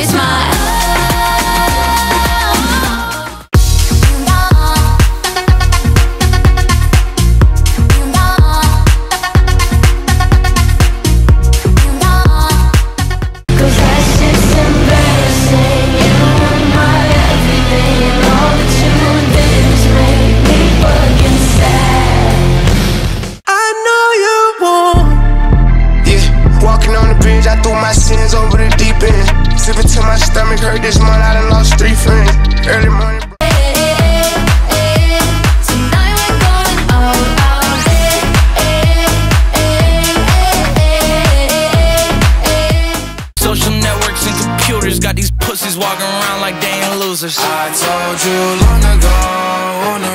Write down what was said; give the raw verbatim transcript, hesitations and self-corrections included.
It's my I threw my sins over the deep end. Sipping till my stomach hurt this month. I done lost three friends. Early morning. tonight we're going all out. Social networks and computers got these pussies walking around like they ain't losers. I told you long ago, no.